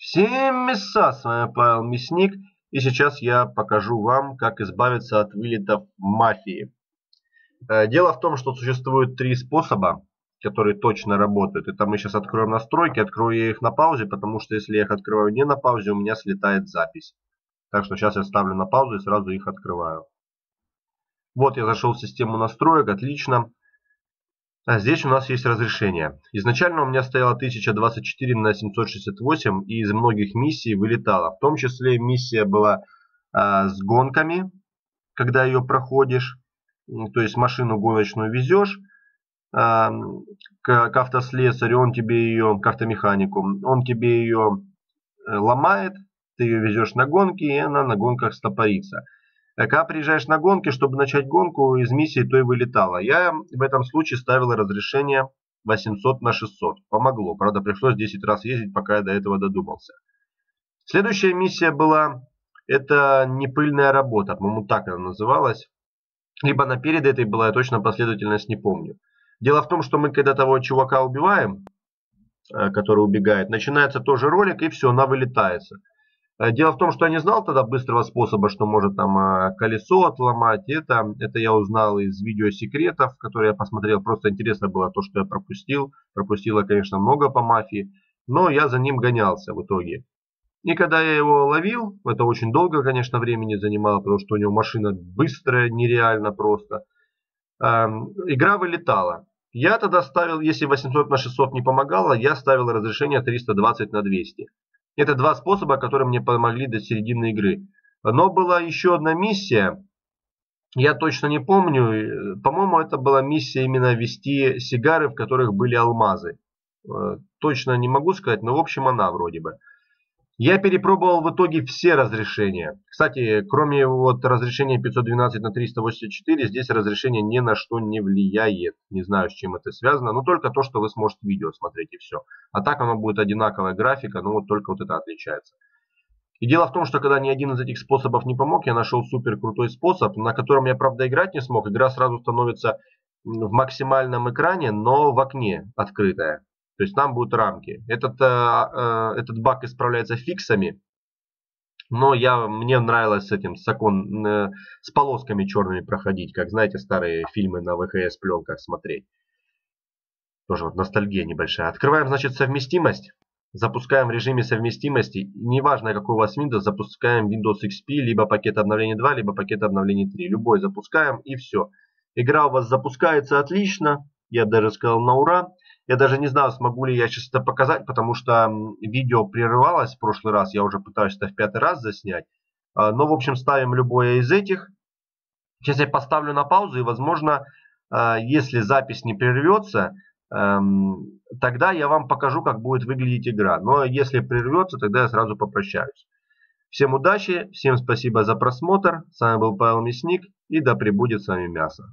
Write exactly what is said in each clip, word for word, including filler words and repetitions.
Всем мяса, с вами Павел Мясник, и сейчас я покажу вам, как избавиться от вылетов мафии. Дело в том, что существует три способа, которые точно работают. Это мы сейчас откроем настройки, открою я их на паузе, потому что если я их открываю не на паузе, у меня слетает запись. Так что сейчас я ставлю на паузу и сразу их открываю. Вот я зашел в систему настроек, отлично. А здесь у нас есть разрешение. Изначально у меня стояло тысяча двадцать четыре на семьсот шестьдесят восемь, и из многих миссий вылетало. В том числе миссия была а, с гонками, когда ее проходишь. То есть машину гоночную везешь а, к, к автослесарю, он тебе ее, к автомеханику, он тебе ее ломает, ты ее везешь на гонки, и она на гонках стопорится. Когда приезжаешь на гонки, чтобы начать гонку, из миссии то и вылетало. Я в этом случае ставил разрешение восемьсот на шестьсот. Помогло. Правда, пришлось десять раз ездить, пока я до этого додумался. Следующая миссия была, это непыльная работа. По-моему, так она называлась. Либо она перед этой была, я точно последовательность не помню. Дело в том, что мы когда того чувака убиваем, который убегает, начинается тоже ролик, и все, она вылетается. Дело в том, что я не знал тогда быстрого способа, что может там колесо отломать. Это, это я узнал из видеосекретов, которые я посмотрел. Просто интересно было то, что я пропустил. Пропустила, конечно, много по мафии. Но я за ним гонялся в итоге. И когда я его ловил, это очень долго, конечно, времени занимало, потому что у него машина быстрая, нереально просто. Игра вылетала. Я тогда ставил, если восемьсот на шестьсот не помогало, я ставил разрешение триста двадцать на двести. Это два способа, которые мне помогли до середины игры. Но была еще одна миссия. Я точно не помню. По-моему, это была миссия именно вести сигары, в которых были алмазы. Точно не могу сказать, но в общем она вроде бы. Я перепробовал в итоге все разрешения. Кстати, кроме вот разрешения пятьсот двенадцать на триста восемьдесят четыре, здесь разрешение ни на что не влияет. Не знаю, с чем это связано, но только то, что вы сможете видео смотреть, и все. А так оно будет одинаковая графика, но вот только вот это отличается. И дело в том, что когда ни один из этих способов не помог, я нашел супер крутой способ, на котором я, правда, играть не смог. Игра сразу становится в максимальном экране, но в окне открытая. То есть там будут рамки. Этот, э, этот баг исправляется фиксами. Но я, мне нравилось с этим, с, окон, э, с полосками черными проходить. Как, знаете, старые фильмы на вэ ха эс пленках смотреть. Тоже вот ностальгия небольшая. Открываем, значит, совместимость. Запускаем в режиме совместимости. Неважно, какой у вас Windows, запускаем Windows икс пи, либо пакет обновлений два, либо пакет обновлений три. Любой запускаем, и все. Игра у вас запускается отлично. Я даже сказал на ура. Я даже не знаю, смогу ли я сейчас это показать, потому что видео прерывалось в прошлый раз. Я уже пытаюсь это в пятый раз заснять. Но, в общем, ставим любое из этих. Сейчас я поставлю на паузу, и, возможно, если запись не прервется, тогда я вам покажу, как будет выглядеть игра. Но если прервется, тогда я сразу попрощаюсь. Всем удачи, всем спасибо за просмотр. С вами был Павел Мясник, и да пребудет с вами мясо.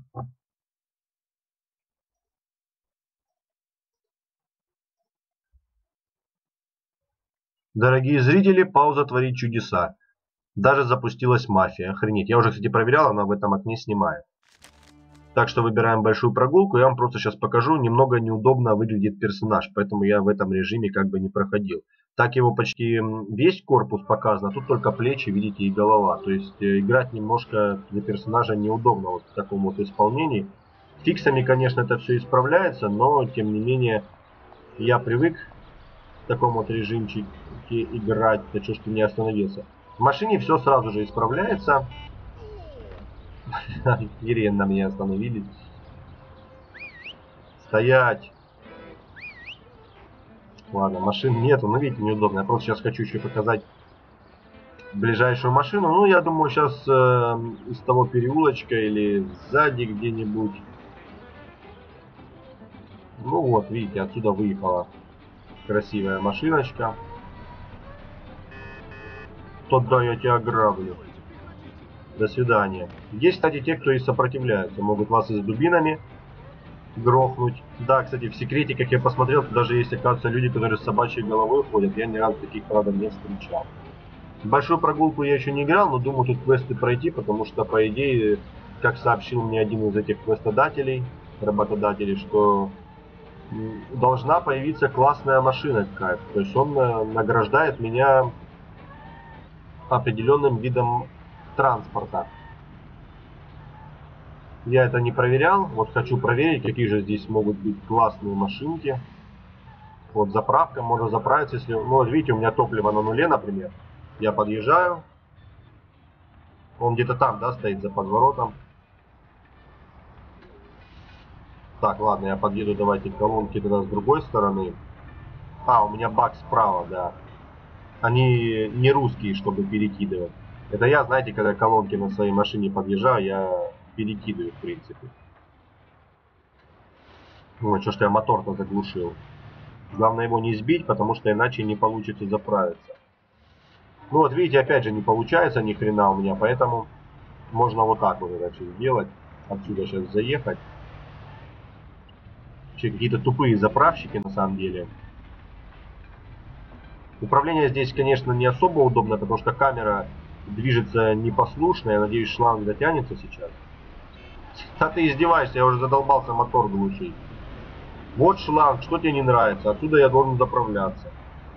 Дорогие зрители, пауза творит чудеса. Даже запустилась мафия. Охренеть. Я уже, кстати, проверял, она в этом окне снимает. Так что выбираем большую прогулку. Я вам просто сейчас покажу. Немного неудобно выглядит персонаж. Поэтому я в этом режиме как бы не проходил. Так его почти весь корпус показан. А тут только плечи, видите, и голова. То есть играть немножко для персонажа неудобно вот в таком вот исполнении. Фиксами, конечно, это все исправляется. Но, тем не менее, я привык в таком вот режимчике играть. Да что ж ты не остановился. В машине все сразу же исправляется. Ирен на меня остановились. Стоять. Ладно, машин нету. Ну, видите, неудобно. Я просто сейчас хочу еще показать ближайшую машину. Ну, я думаю, сейчас э, из того переулочка или сзади где-нибудь. Ну вот, видите, отсюда выехала красивая машиночка. Тогда я тебя ограблю. До свидания. Есть, кстати, те, кто и сопротивляются. Могут вас и с дубинами грохнуть. Да, кстати, в секрете, как я посмотрел, даже есть, оказывается, люди, которые с собачьей головой ходят. Я ни разу таких, правда, не встречал. Большую прогулку я еще не играл, но думаю тут квесты пройти, потому что, по идее, как сообщил мне один из этих квестодателей, работодателей, что должна появиться классная машина какая-то. То есть он награждает меня определенным видом транспорта. Я это не проверял. Вот хочу проверить, какие же здесь могут быть классные машинки. Вот заправка, можно заправиться, если... Ну, вот видите, у меня топливо на нуле, например. Я подъезжаю. Он где-то там, да, стоит за подворотом. Так, ладно, я подъеду, давайте колонки тогда с другой стороны. А, у меня бак справа, да. Они не русские, чтобы перекидывать. Это я, знаете, когда колонки на своей машине подъезжаю, я перекидываю, в принципе. Ну, что ж я мотор-то заглушил. Главное его не сбить, потому что иначе не получится заправиться. Ну вот видите, опять же не получается ни хрена у меня, поэтому можно вот так вот иначе сделать. Отсюда сейчас заехать. Вообще какие-то тупые заправщики на самом деле. Управление здесь, конечно, не особо удобно, потому что камера движется непослушно. Я надеюсь, шланг дотянется сейчас. Да ты издеваешься, я уже задолбался мотор глушить. Вот шланг, что тебе не нравится? Отсюда я должен заправляться.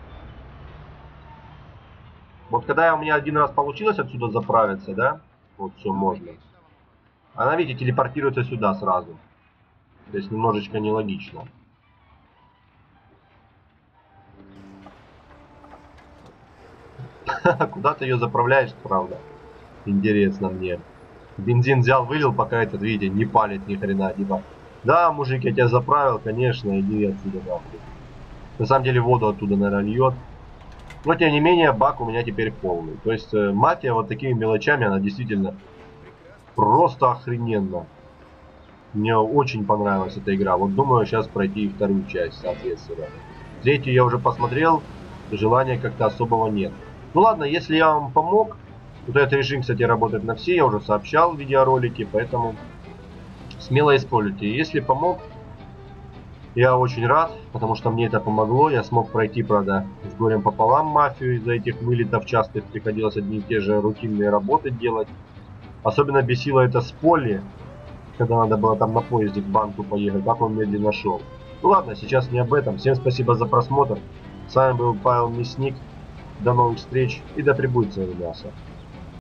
Вот когда у меня один раз получилось отсюда заправиться, да? Вот все можно. Она, видите, телепортируется сюда сразу. То есть немножечко нелогично. Куда ты ее заправляешь, правда? Интересно мне. Бензин взял, вылил, пока этот, видите, не палит ни хрена. Типа, да, мужик, я тебя заправил, конечно, иди отсюда нахуй. На самом деле воду оттуда, наверное, льет. Но, тем не менее, бак у меня теперь полный. То есть, э, мафия вот такими мелочами, она действительно просто охрененно. Мне очень понравилась эта игра. Вот думаю сейчас пройти и вторую часть, соответственно. Третью я уже посмотрел, желания как-то особого нет. Ну ладно, если я вам помог. Вот этот режим, кстати, работает на все, я уже сообщал в видеоролике, поэтому смело используйте. Если помог, я очень рад, потому что мне это помогло. Я смог пройти, правда, с горем пополам мафию. Из-за этих вылетов частых приходилось одни и те же рутинные работы делать. Особенно бесило это с Полли, когда надо было там на поезде к банку поехать, как он медленно шел. Ну ладно, сейчас не об этом. Всем спасибо за просмотр. С вами был Павел Мясник. До новых встреч и да пребудет с вами мясо.